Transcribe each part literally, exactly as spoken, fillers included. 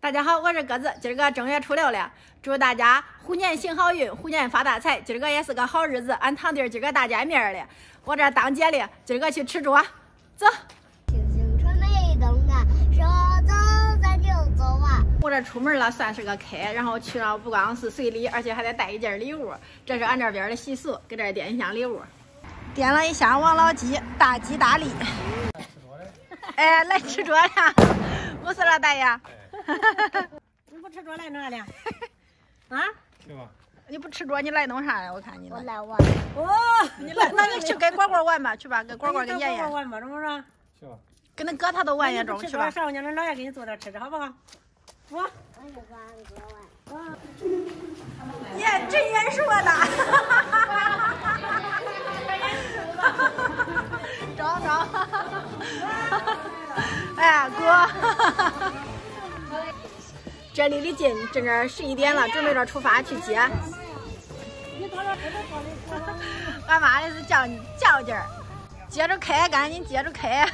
大家好，我是鸽子。今儿个正月初六了，祝大家虎年行好运，虎年发大财。今儿个也是个好日子，俺堂弟今儿个大见面了，我这当姐的，今儿个去吃桌，走。 星星传媒动啊，说走咱就走啊。 我这出门了，算是个开，然后去了不光是随礼，而且还得带一件礼物。这是俺这边的习俗，给这点一箱礼物。点了一箱王老吉大吉大利。哎，来吃桌了，不是了，大爷。 你不吃桌来哪里？啊？ 去吧。 你不吃桌，你来弄啥呀？我看你。 我来玩。 哦， 你来，那你去给果果玩吧，去吧，给果果跟爷爷。 玩吧，这么说。 去吧。 跟那哥他都玩一种，去吧。 上午让老爷给你做点吃吃，好不好？我。 我就管哥玩。 耶，真眼熟的。找找。哎呀，哥。这离得近，这这十一点了，准备着出发去接。俺妈的是叫你叫劲儿，接着开，赶紧接着开。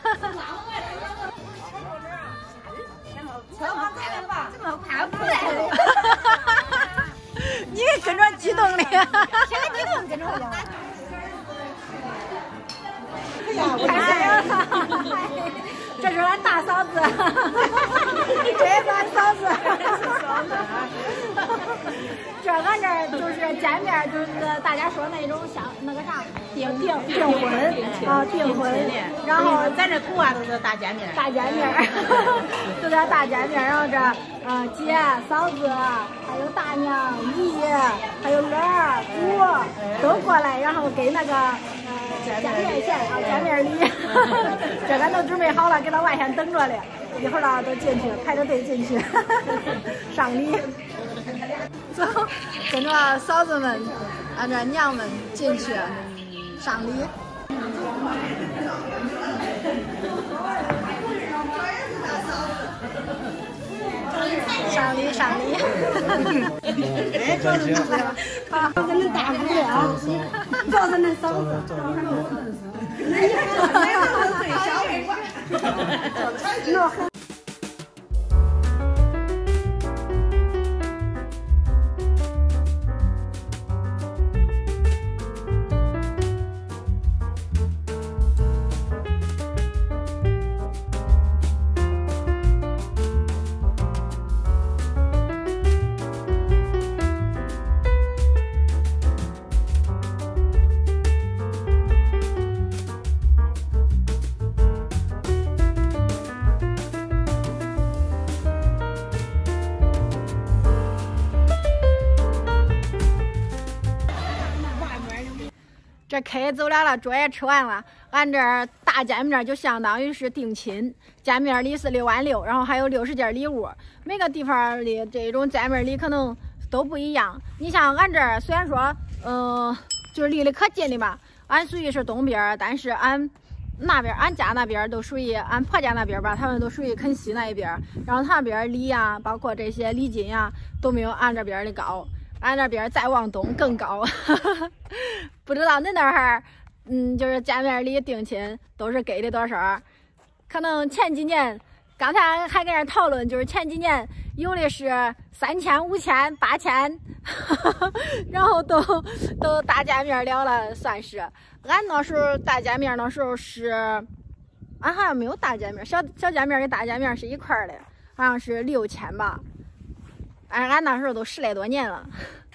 这么快不来了？ 你跟着激动的， 谁激动跟着我？哎呀，我看这是俺大嫂子，这是俺嫂子。这俺这儿就是见面，就是大家说那种像那个啥订订订婚啊，订婚，然后咱这图啊都是大见面， 大见面，都在大见面，然后这呃姐、嫂子，还有大娘、姨，还有儿、姑都过来，然后给那个呃见面钱啊见面礼，这咱都准备好了，给到外线等着了，一会儿了都进去排着队进去上礼。走，跟着嫂子们，按照娘们进去上礼。上礼上礼。 哎，再见。 好， 这恁大姑的啊，这是恁嫂子。那你那个最小的。 这开走了了，桌也吃完了，俺这儿大见面就相当于是定亲，见面礼是六万六，然后还有六十件礼物。每个地方的这种见面礼可能都不一样。你像俺这儿虽然说，嗯、呃，就是离得可近的吧，俺属于是东边，但是俺那边俺家那边都属于俺婆家那边吧，他们都属于肯西那一边，然后他那边礼呀，包括这些礼金呀，都没有俺这边的高。俺那边再往东更高，不知道恁那儿，嗯，就是见面礼定亲都是给的多少？可能前几年，刚才还跟人讨论，就是前几年有的是三千、五千、八千，然后都都大见面了了，算是。俺那时候大见面那时候是，俺好像没有大见面，小小见面跟大见面是一块儿的，好像是六千吧。哎，俺那时候都十来多年了。